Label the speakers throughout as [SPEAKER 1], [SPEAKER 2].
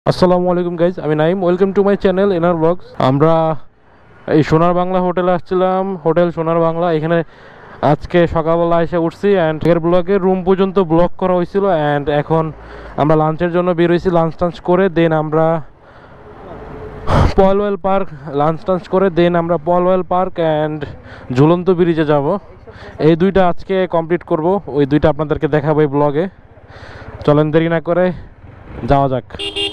[SPEAKER 1] আসসালামু আলাইকুম গাইজ, আমি Naim. Welcome to my channel এনার ব্লগস। আমরা এই সোনার বাংলা হোটেলে আসছিলাম, হোটেল সোনার বাংলা। এখানে আজকে সকালবেলা এসে উঠছি অ্যান্ড এর ব্লগে রুম পর্যন্ত ব্লগ করা হয়েছিল। অ্যান্ড এখন আমরা লাঞ্চের জন্য বের হয়েছি। লাঞ্চ টাঞ্চ করে দেন আমরা পলওয়েল পার্ক অ্যান্ড ঝুলন্ত ব্রিজে যাব। এই দুইটা আজকে কমপ্লিট করব, ওই দুইটা আপনাদেরকে দেখাবো এই ব্লগে। চলেন দেরি না করে যাওয়া যাক।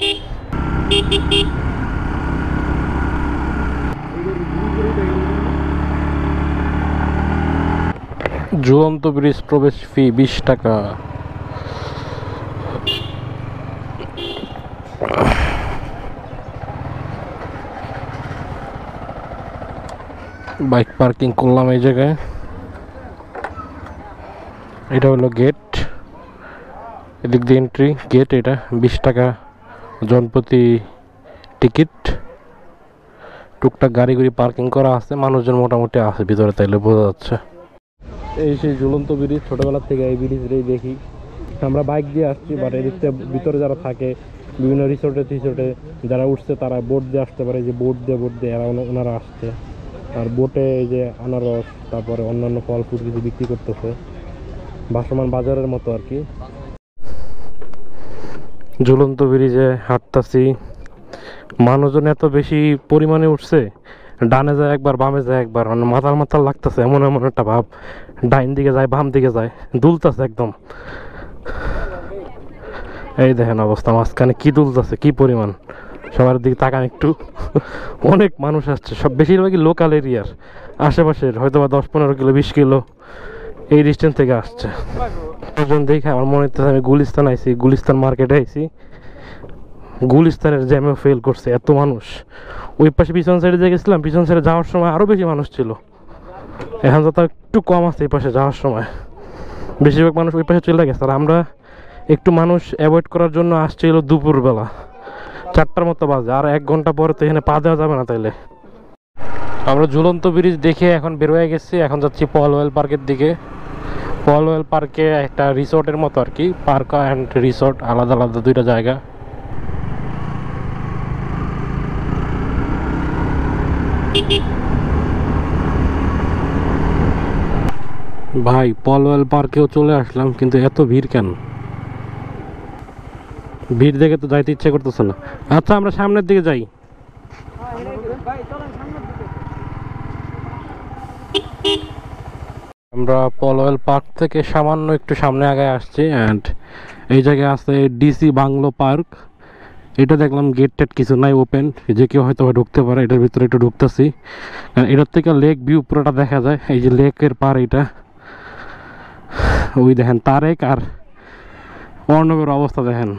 [SPEAKER 1] ঝুলন্ত ব্রিজ প্রবেশ ফি 20 টাকা। বাইক পার্কিং করলাম এই জায়গায়। এটা হলো গেট, এদিক দিয়ে এন্ট্রি গেট। এটা 20 টাকা জনপ্রতি টিকিট। টুকটাক গাড়ি পার্কিং করা আছে, মানুষজন মোটামুটি আছে ভিতরে, তাইলে বোঝা যাচ্ছে। এই সেই ঝুলন্ত ব্রিজ, ছোটবেলা থেকে এই ব্রিজটাই দেখি। আমরা বাইক দিয়ে আসছি, বাট এদিকটা ভিতরে যারা থাকে বিভিন্ন রিসোর্টে যারা উঠছে তারা বোট দিয়ে আসতে পারে। যে বোট দিয়ে ওনারা আসছে। আর বোটে এই যে আনারস, তারপরে অন্যান্য ফল ফুল কিছু বিক্রি করতেছে, ভাসমান বাজারের মতো আর কি। ঝুলন্ত ব্রিজে হাঁটতাছি, মানুষজন এত বেশি পরিমাণে উঠছে, ডানে যায় একবার বামে যায় একবার, মানে মাথার লাগতেছে। এমন একটা ভাব, ডাইন দিকে যায় বাম দিকে যায়, দুলতাছে একদম। এই দেখেন অবস্থা, মাঝখানে কি দুলতাছে, কি পরিমাণ। সবার দিকে তাকান একটু। অনেক মানুষ আসছে, সব বেশিরভাগই লোকাল এরিয়ার, আশেপাশের, হয়তো বা 10-15 কিলো 20 কিলো এই ডিস্টেন্স থেকে আসছে। দেখে আমার মনে হচ্ছে আমি গুলিস্তান আইছি, গুলিস্তান মার্কেটে আইছি। গুলিস্তানের জ্যামে ফেল করছে এত মানুষ। ওই পাশে পিছন সাইডে যে গেছিলাম, পিছন সাইডে যাওয়ার সময় আরও বেশি মানুষ ছিল। এখন তো একটু কম আছে এই পাশে যাওয়ার সময়, বেশিরভাগ মানুষ ওই পাশে চলে গেছে। আর আমরা একটু মানুষ অ্যাভয়েড করার জন্য আসছিল দুপুরবেলা 4টার মতো বাজে। আর 1 ঘন্টা পরে তো এখানে পা দেওয়া যাবে না। তাইলে আমরা ঝুলন্ত ব্রিজ দেখে এখন বের হয়ে গেছি। এখন যাচ্ছি পলওয়েল পার্কের দিকে। পলওয়েল পার্কে একটা রিসোর্টের মতো আর কি, পার্ক অ্যান্ড রিসোর্ট আলাদা আলাদা দুইটা জায়গা। ভাই পলওয়েল পার্কেও চলে আসলাম, কিন্তু এত ভিড় কেন? ভিড় দেখে তো যাইতে ইচ্ছে করতেছে না। আচ্ছা আমরা সামনের দিকে যাই। আমরা পলওয়েল পার্ক থেকে সামান্য একটু সামনে আগায় আসছি অ্যান্ড এই জায়গায় আছে ডিসি বাংলো পার্ক। এটা দেখলাম গেট টেট কিছু নাই, ওপেন, যে কেউ হয়তো ঢুকতে পারে। এটার ভিতরে একটু ঢুকতেছি। এটার থেকে লেক ভিউ পুরোটা দেখা যায়। এই যে লেকের পার, এটা ওই দেখেন তারেক আর অর্ণবের অবস্থা দেখেন।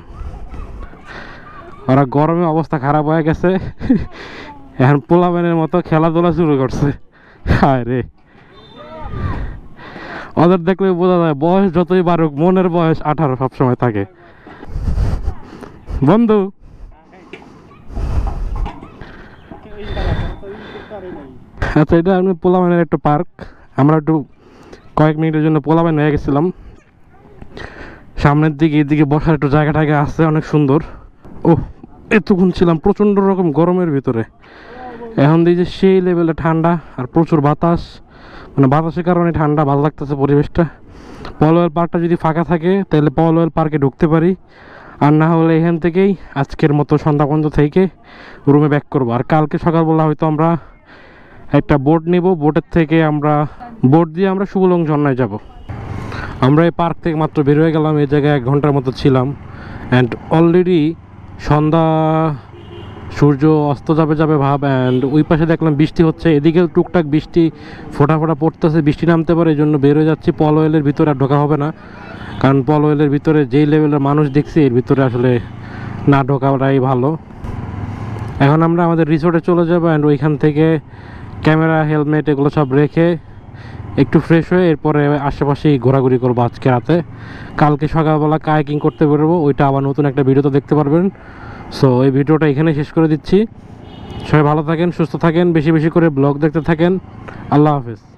[SPEAKER 1] ওরা গরমে অবস্থা খারাপ হয়ে গেছে, এখন পোলাবেনের মতো খেলাধুলা শুরু করছে। হায় রে, ওদের দেখলে বোঝা যায় বয়স যতই বাড়ুক, মনের বয়স 18 সবসময় থাকে। বন্ধু আচ্ছা, এটা আমি পোলাবেনের একটা পার্ক। আমরা একটু কয়েক মিনিটের জন্য পোলাবেন হয়ে গেছিলাম। সামনের দিকে এদিকে বসার একটু জায়গা টায়গা আছে, অনেক সুন্দর। ও এতক্ষণ ছিলাম প্রচণ্ড রকম গরমের ভিতরে, এখন দিয়ে যে সেই লেভেলে ঠান্ডা আর প্রচুর বাতাস, মানে বাতাসের কারণে ঠান্ডা, ভালো লাগতেছে পরিবেশটা। পলওয়েল পার্কটা যদি ফাঁকা থাকে তাহলে পলওয়েল পার্কে ঢুকতে পারি, আর না হলে এখান থেকেই আজকের মতো সন্ধ্যা পর্যন্ত থেকে রুমে ব্যাক করবো। আর কালকে সকালবেলা হয়তো আমরা একটা বোট নিব, বোটের থেকে বোট দিয়ে আমরা সুবলং ঝর্ণায় যাব। আমরা এই পার্ক থেকে মাত্র বের হয়ে গেলাম, এই জায়গায় 1 ঘন্টার মতো ছিলাম অ্যান্ড অলরেডি সন্ধ্যা, সূর্য অস্ত যাবে ভাব। অ্যান্ড ওই পাশে দেখলাম বৃষ্টি হচ্ছে, এদিকে টুকটাক বৃষ্টি ফোঁটা পড়তেছে, বৃষ্টি নামতে পারে, এই জন্য বের হয়ে যাচ্ছি। পলওয়েলের ভিতরে আর ঢোকা হবে না, কারণ পলওয়েলের ভিতরে যেই লেভেলের মানুষ দেখছি, এর ভিতরে আসলে না ঢোকাটাই ভালো। এখন আমরা আমাদের রিসোর্টে চলে যাবো অ্যান্ড ওইখান থেকে ক্যামেরা, হেলমেট এগুলো সব রেখে একটু ফ্রেশ হয়ে এরপরে আশেপাশেই ঘোরাঘুরি করবো আজকে রাতে। কালকে সকালবেলা কায়াকিং করতে বেরোবো, ওইটা আবার নতুন একটা ভিডিওতে দেখতে পারবেন। সো এই ভিডিওটা এখানে শেষ করে দিচ্ছি। সবাই ভালো থাকেন, সুস্থ থাকেন, বেশি বেশি করে ব্লগ দেখতে থাকেন। আল্লাহ হাফেজ।